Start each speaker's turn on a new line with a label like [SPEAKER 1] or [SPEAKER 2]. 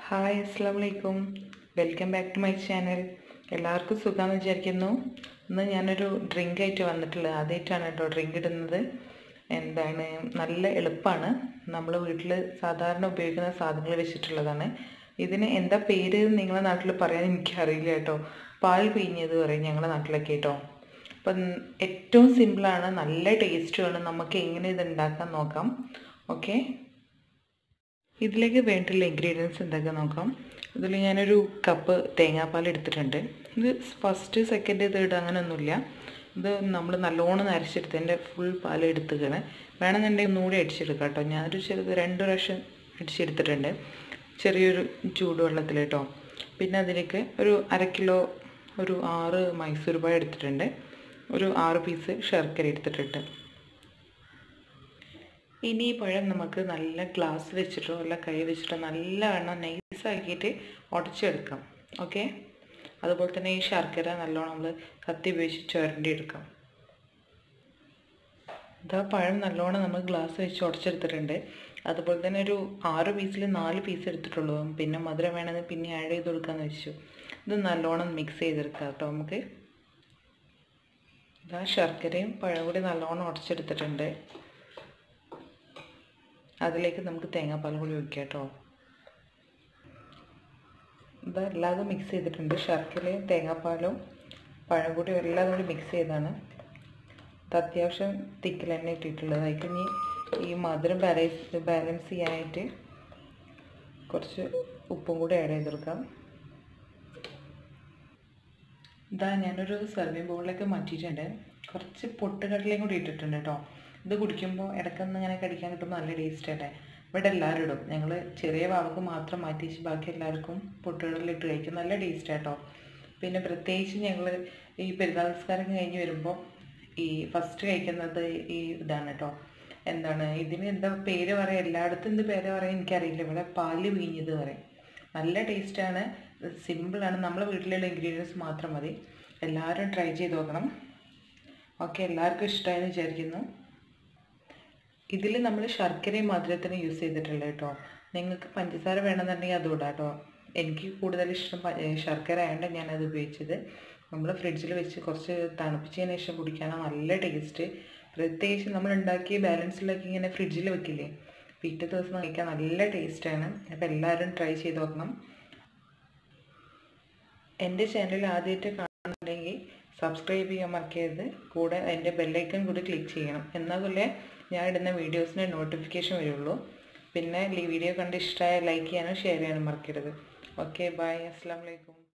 [SPEAKER 1] Hi അസ്സലാമു അലൈക്കും. Welcome back to my channel. എല്ലാവർക്കും സുഖമാണെന്ന് വിചാരിക്കുന്നു. ഇന്ന് ഞാനൊരു ഡ്രിങ്ക് ആയിട്ട് വന്നിട്ടുള്ളത്. ആദ്യമായിട്ടാണ് കേട്ടോ ഡ്രിങ്ക് ഇടുന്നത്. നല്ല എളുപ്പമാണ്. നമ്മൾ വീട്ടിൽ സാധാരണ ഉപയോഗിക്കുന്ന സാധനങ്ങൾ വെച്ചിട്ടുള്ളതാണ്. ഇതിന് എന്താ പേര് നിങ്ങളുടെ നാട്ടിൽ പറയാൻ എനിക്കറിയില്ല കേട്ടോ. പാൽ പിഴിഞ്ഞത് പറയും ഞങ്ങളുടെ നാട്ടിലൊക്കെ കേട്ടോ. അപ്പം ഏറ്റവും സിമ്പിളാണ്, നല്ല ടേസ്റ്റുമാണ്. നമുക്ക് എങ്ങനെ ഇത് ഉണ്ടാക്കാൻ നോക്കാം. ഓക്കെ, ഇതിലേക്ക് വേണ്ടിയുള്ള ഇൻഗ്രീഡിയൻസ് എന്തൊക്കെ നോക്കാം. ഇതിൽ ഞാനൊരു കപ്പ് തേങ്ങാപ്പാൽ എടുത്തിട്ടുണ്ട്. ഇത് ഫസ്റ്റ് സെക്കൻഡ് ഇത് ഇടുക അങ്ങനെയൊന്നുമില്ല. ഇത് നമ്മൾ നല്ലോണം നരച്ചെടുത്തതിൻ്റെ ഫുൾ പാൽ എടുത്തുകയാണ്. വേണമെന്നുണ്ടെങ്കിൽ ഒന്നുകൂടി അടിച്ചെടുക്കാം കേട്ടോ. ഞാനൊരു 2 പ്രാവശ്യം അടിച്ചെടുത്തിട്ടുണ്ട് ചെറിയൊരു ചൂടുവെള്ളത്തിൽ കേട്ടോ. പിന്നെ അതിലേക്ക് ഒരു 1/2 കിലോ ഒരു 6 മൈസൂർ പായ എടുത്തിട്ടുണ്ട്. ഒരു 6 പീസ് ശർക്കര എടുത്തിട്ടുണ്ട്. ഇനി ഈ പഴം നമുക്ക് നല്ല ഗ്ലാസ് വെച്ചിട്ടോ അല്ല കൈ വെച്ചിട്ടോ നല്ലവണ്ണം നൈസാക്കിയിട്ട് ഉടച്ചെടുക്കാം. ഓക്കെ, അതുപോലെ തന്നെ ഈ ശർക്കര നല്ലോണം നമ്മൾ കത്തി ഉപയോഗിച്ച് ചുരണ്ടിയെടുക്കാം. ഇതാ പഴം നല്ലോണം നമ്മൾ ഗ്ലാസ് വെച്ച് ഉടച്ചെടുത്തിട്ടുണ്ട്. അതുപോലെ തന്നെ ഒരു 6 പീസിൽ 4 പീസ് എടുത്തിട്ടുള്ളൂ. പിന്നെ മധുരം വേണമെങ്കിൽ പിന്നെ ആഡ് ചെയ്ത് കൊടുക്കാമെന്ന് വെച്ചു. ഇത് നല്ലോണം മിക്സ് ചെയ്തെടുക്കാം കേട്ടോ. നമുക്ക് ഇതാ ശർക്കരയും പഴം കൂടി നല്ലോണം ഉടച്ചെടുത്തിട്ടുണ്ട്. അതിലേക്ക് നമുക്ക് തേങ്ങാപ്പാൽ കൂടി ഒഴിക്കാം കേട്ടോ. ഇത് എല്ലാതും മിക്സ് ചെയ്തിട്ടുണ്ട്. ശർക്കരയും തേങ്ങാപ്പാലും പഴം കൂടി എല്ലാതും കൂടി മിക്സ് ചെയ്താണ്. ഇത് അത്യാവശ്യം തിക്കിൽ തന്നെ ഇട്ടിട്ടുള്ളത്. അതിലേക്ക് ഇനി ഈ മധുരം ബാലൻസ് ചെയ്യാനായിട്ട് കുറച്ച് ഉപ്പും കൂടി ആഡ് ചെയ്ത് കൊടുക്കാം. ഇതാ ഞാനൊരു സർവിങ് ബൗളിലേക്ക് മാറ്റിയിട്ടുണ്ട്. കുറച്ച് പൊട്ടുകടലയും കൂടി ഇട്ടിട്ടുണ്ട് കേട്ടോ. ഇത് കുടിക്കുമ്പോൾ ഇടയ്ക്കൊന്ന് ഇങ്ങനെ കടിക്കാൻ കിട്ടുമ്പോൾ നല്ല ടേസ്റ്റ് അല്ലേ. ഇവിടെ എല്ലാവരും ഇടും. ഞങ്ങൾ ചെറിയ വാവക്ക് മാത്രം മാറ്റി വെച്ച് ബാക്കി എല്ലാവർക്കും പൊട്ടുകടലിട്ട് കഴിക്കും. നല്ല ടേസ്റ്റ് കേട്ടോ. പിന്നെ പ്രത്യേകിച്ച് ഞങ്ങൾ ഈ പെരുന്നാൾ നിസ്കാരം കഴിഞ്ഞ് വരുമ്പോൾ ഈ ഫസ്റ്റ് കഴിക്കുന്നത് ഈ ഇതാണ് കേട്ടോ. ഇതിന് എന്താ പേര് പറയുക, എല്ലായിടത്തും എന്ത് പേര് പറയാൻ എനിക്കറിയില്ല. ഇവിടെ പാല് പിഴിഞ്ഞത് പറയും. നല്ല ടേസ്റ്റാണ്, സിമ്പിളാണ്. നമ്മളെ വീട്ടിലുള്ള ഇൻഗ്രീഡിയൻസ് മാത്രം മതി. എല്ലാവരും ട്രൈ ചെയ്ത് നോക്കണം. ഓക്കെ, എല്ലാവർക്കും ഇഷ്ടമായെന്ന് വിചാരിക്കുന്നു. ഇതിൽ നമ്മൾ ശർക്കരയും മധുരത്തിന് യൂസ് ചെയ്തിട്ടുള്ളത് കേട്ടോ. നിങ്ങൾക്ക് പഞ്ചസാര വേണമെന്നുണ്ടെങ്കിൽ അതും ഇടാം കേട്ടോ. എനിക്ക് കൂടുതൽ ഇഷ്ടം ശർക്കര ആയതുകൊണ്ട് ഞാനത് ഉപയോഗിച്ചത്. നമ്മൾ ഫ്രിഡ്ജിൽ വെച്ച് കുറച്ച് തണുപ്പിച്ചതിന് ശേഷം കുടിക്കാനാണ് നല്ല ടേസ്റ്റ്. പ്രത്യേകിച്ച് നമ്മൾ ഉണ്ടാക്കിയ ബാലൻസിലൊക്കെ ഇങ്ങനെ ഫ്രിഡ്ജിൽ വെക്കില്ലേ, പിറ്റേ ദിവസം കഴിക്കാൻ നല്ല ടേസ്റ്റാണ്. അപ്പോൾ എല്ലാവരും ട്രൈ ചെയ്ത് നോക്കണം. എൻ്റെ ചാനൽ ആദ്യമായിട്ട് കാണുന്നുണ്ടെങ്കിൽ സബ്സ്ക്രൈബ് ചെയ്യാൻ മറക്കരുത്. കൂടെ എൻ്റെ ബെല്ലൈക്കൺ കൂടി ക്ലിക്ക് ചെയ്യണം. എന്നാലേ ഞാൻ ഇടുന്ന വീഡിയോസിന് നോട്ടിഫിക്കേഷൻ വരുള്ളൂ. പിന്നെ ഈ വീഡിയോ കണ്ട് ഇഷ്ടമായ ലൈക്ക് ചെയ്യാനും ഷെയർ ചെയ്യാനും മറക്കരുത്. Okay, bye. അസ്സലാമു അലൈക്കും.